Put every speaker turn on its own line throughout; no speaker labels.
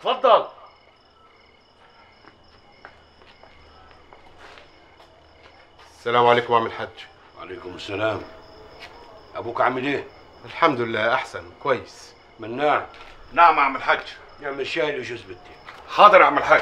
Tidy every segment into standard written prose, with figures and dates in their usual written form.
اتفضل.
السلام عليكم يا عم الحاج.
وعليكم السلام. ابوك عامل ايه؟
الحمد لله احسن كويس.
مناع.
نعم يا عم الحاج.
يعمل شاي لجوز بنتي.
حاضر يا عم الحاج.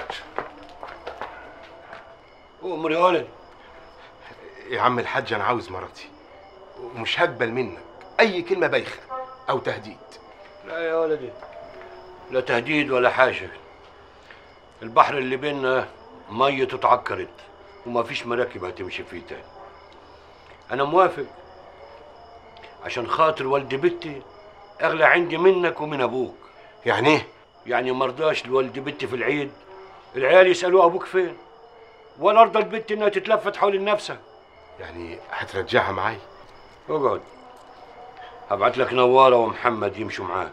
امر يا ولد.
يا عم الحاج انا عاوز مراتي ومش هقبل منك اي كلمه بايخه او تهديد.
لا يا ولدي، لا تهديد ولا حاجه. البحر اللي بيننا ميته اتعكرت وما فيش مراكب هتمشي فيه تاني. انا موافق عشان خاطر والد بنتي اغلى عندي منك ومن ابوك.
يعني ايه؟
يعني مرضاش لوالد بنتي في العيد العيال يسالوا ابوك فين، ولا ارضى البنت انها تتلفت حول نفسها.
يعني هترجعها معايا؟
اقعد، هبعت لك نواره ومحمد يمشوا معاك.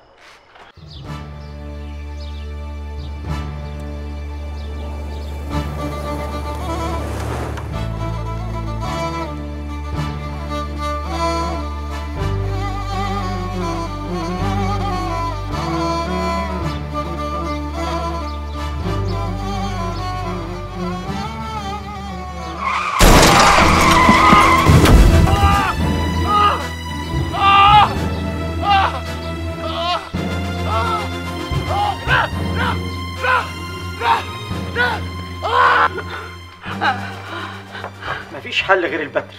مفيش حل غير البتر.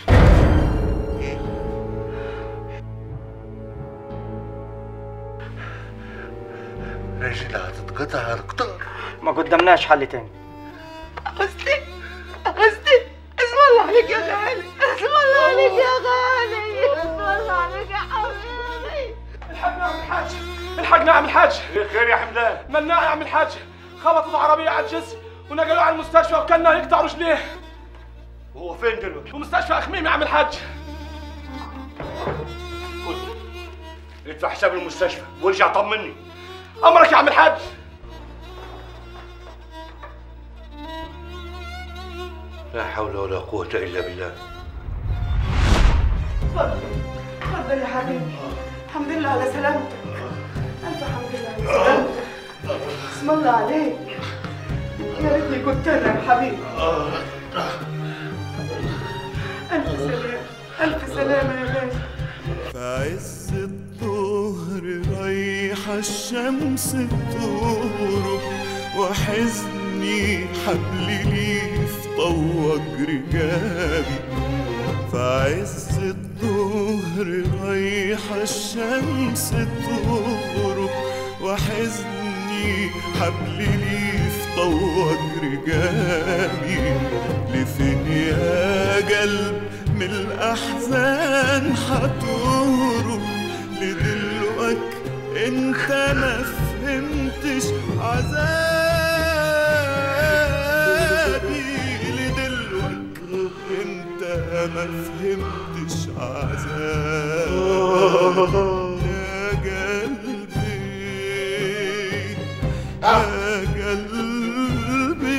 رجلها هتتقطع هتقطع.
ما قدامناش حل تاني.
أغسطي اسم الله عليك يا غالي، اسم الله عليك يا غالي، اسم الله عليك يا حبيبي.
الحقنا يا عم الحاج، الحقنا يا عم الحاج.
خير يا حمدان؟
مناع يا عم الحاج، خبطوا عربية على الجسر ونقلوه على المستشفى وكلنا يقطع رجليه.
هو فين دلوقتي؟
في مستشفى أخميم يا عم الحاج.
ادفع حساب المستشفى وارجع طمني.
أمرك يا عم الحاج.
لا حول ولا قوة إلا بالله.
تفضل يا حبيبي، الحمد لله على سلامتك. ألف حمد لله على سلامتك. اسم الله عليك. يا ريتني كنت أنا يا حبيبي. ألف سلامة، ألف سلامة يا غالي.
في عز الظهر رايحة الشمس تغرب وحزني حبل ليف طوج رجابي. في عز الظهر رايحة الشمس تغرب وحزني حبل ليف طوج رجابي. لفين يا قلب من الأحزان حتهرب؟ لدلوقك انت ما فهمتش عذابي. لدلوقك انت ما فهمتش عذابي. يا قلبي يا قلبي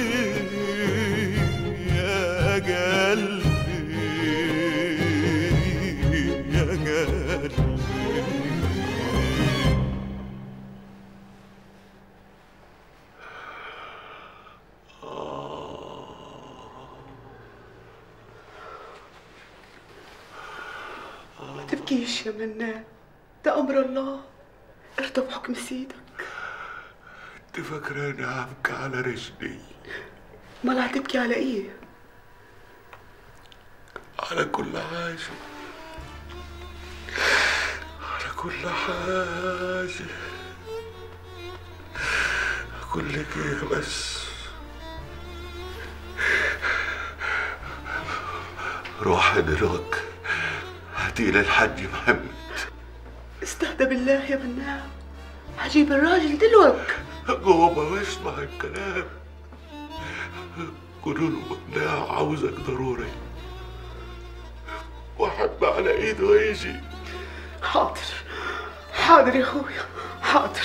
يا قلبي يا قلبي.
ما تبكيش يا منان، ده أمر الله، ارضى بحكم سيدك.
انت فاكراني هبكي على رجلي؟
امال هتبكي على ايه؟
على كل حاجة، على كل حاجة. أقول لك إيه بس؟ روحي دلوقتي هاتيلي الحاج محمد.
استهدى بالله يا منان، هجيب الراجل دلوقتي.
قوم واسمع الكلام، قولوا له مناع عاوزك ضروري وحب على ايده ويجي.
حاضر حاضر يا اخويا، حاضر.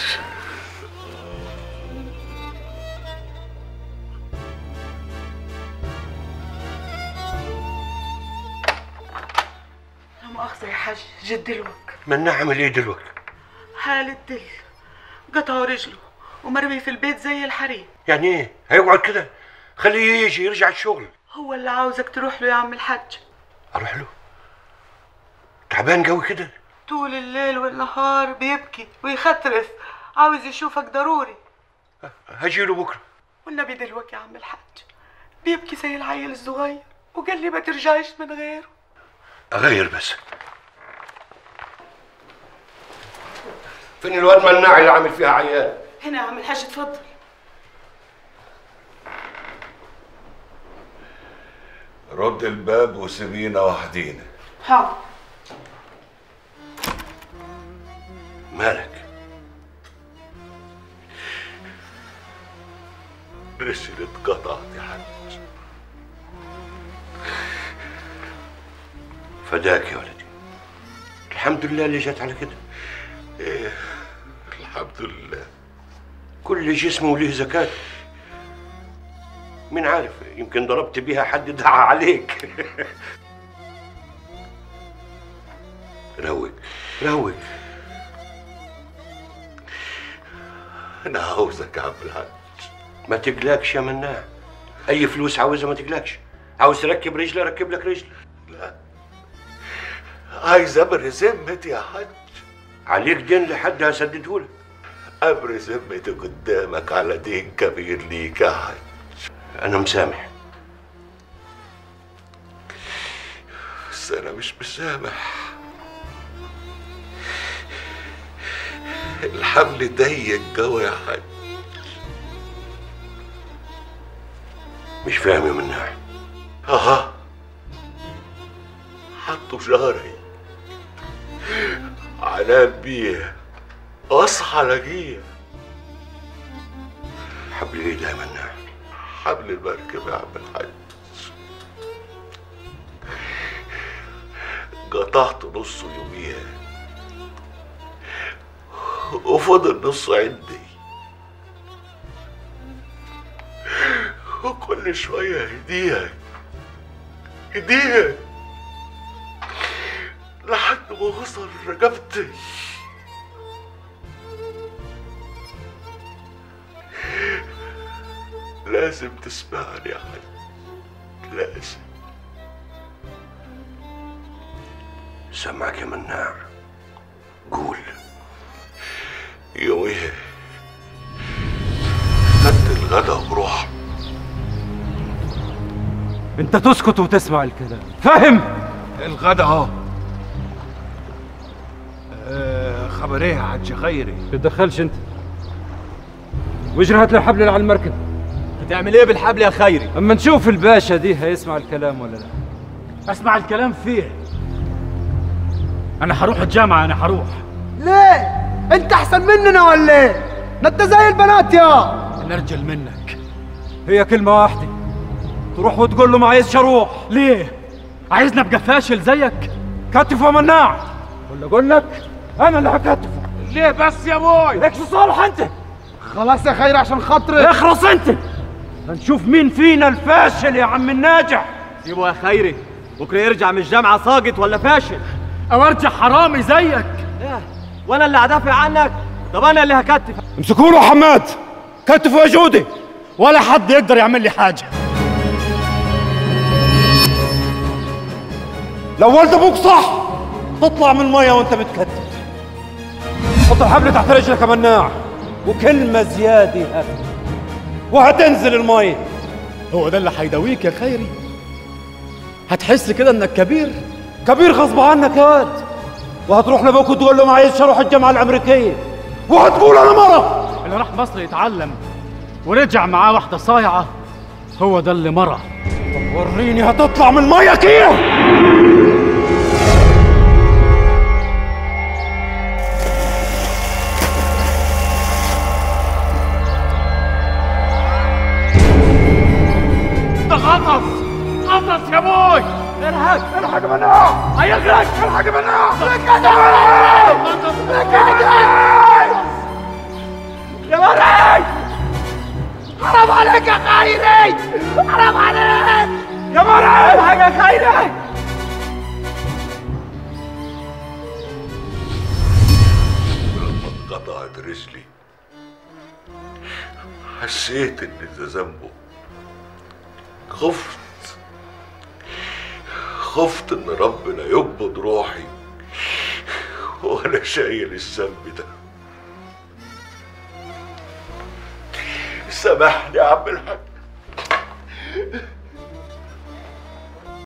لا مؤاخذة يا حاج، جد دلوقتي.
من نعمل ايه دلوقتي؟
حال الدل، قطعوا رجله ومرمي في البيت زي الحريم.
يعني ايه؟ هيقعد كده؟ خليه يجي يرجع الشغل.
هو اللي عاوزك تروح له يا عم الحاج.
اروح له؟ تعبان قوي كده؟
طول الليل والنهار بيبكي ويخترف، عاوز يشوفك ضروري.
هجيله بكره.
والنبي دلوقتي يا عم الحاج بيبكي زي العيل الصغير، وقال لي ما ترجعيش من غيره.
اغير بس. فين الواد مناع اللي عامل فيها عيال؟
هنا يا عم الحاج اتفضل.
رد الباب وسيبينا وحدينا.
حاضر.
مالك؟
رجلي اتقطعت يا حاج.
فداك يا ولدي. الحمد لله اللي جت على كده.
ايه الحمد لله.
كل جسم وله زكاة. مين عارف، يمكن ضربت بيها حد دعا عليك. روق روق.
انا عاوزك يا عم الحاج.
ما تقلقش يا مناع، اي فلوس عاوزها ما تقلقش. عاوز تركب رجله ركب لك رجله.
لا، عايز ابري ذمتي يا حاج.
عليك دين لحد هسدده لك.
ابري ذمتي قدامك على دين كبير ليك يا حاج.
انا مسامح،
بس انا مش مسامح. الحمل ضيق جوه يا حاج.
مش فاهم يا مناع.
اها، حطوا شهري عنان بيه، اصحى الاقيه.
حبل ايه ده يا مناع؟
حبل المركب يا عم الحاج. قطعت نصه يوميها وفضل نصه عندي، وكل شوية هديها لحد ما وصل رقبتي. لازم تسمعني يا حاج، لازم.
سمعك يا مناع، قول.
يوميها خدت الغدا وروح.
انت تسكت وتسمع الكلام، فاهم؟
الغدا اهو. خبر ايه يا حاج خيري؟
تتدخلش انت، واجري هات لي الحبل اللي على المركب.
هتعمل ايه بالحبل يا خيري؟
اما نشوف الباشا دي هيسمع الكلام ولا لا.
اسمع الكلام فيه. انا هروح الجامعه، انا هروح.
ليه؟ انت احسن مننا ولا ايه؟ ده انت زي البنات يا
نرجل منك.
هي كلمة واحدة، تروح وتقول له ما عايزش اروح.
ليه؟ عايزني ابقى فاشل زيك؟
كتفه مناع، ولا اقول لك انا اللي هكتفه.
ليه بس يا ابوي؟
لكش صالح انت.
خلاص يا خيري عشان خاطري
اخرس انت، هنشوف مين فينا الفاشل يا عم الناجح.
سيبه يا خيري، بكره يرجع من الجامعه ساقط ولا فاشل.
او ارجع حرامي زيك.
وانا اللي هدافع عنك؟ طب انا اللي هكتف.
امسكوا له حماد، كتفه يا جودي.
ولا حد يقدر يعمل لي حاجه.
لو ولد ابوك صح تطلع من الميه وانت متكتف. حط الحبل تحت رجلك يا مناع، وكلمه زياده هاتف وهتنزل الميه.
هو ده اللي هيداويك يا خيري؟ هتحس كده انك كبير؟
كبير غصب عنك يا واد، وهتروح لابوك وتقول له ما عايزش اروح الجامعه الامريكيه، وهتقول انا مرة.
اللي راح مصر يتعلم ورجع معاه واحده صايعه هو ده اللي مرة.
طب وريني هتطلع من الميه كيف.
ده غطس يا ابوي.
الحق مناع، هيغرق. الحق مناع،
يا مرعي، حرام عليك يا خيري، حرام عليك
يا مرعي.
الحق يا خيري.
ولما اتقطعت رجلي حسيت ان ده ذنبه. خفت ان ربنا يقبض روحي وانا شايل الذنب ده. سامحني يا عم الحاج.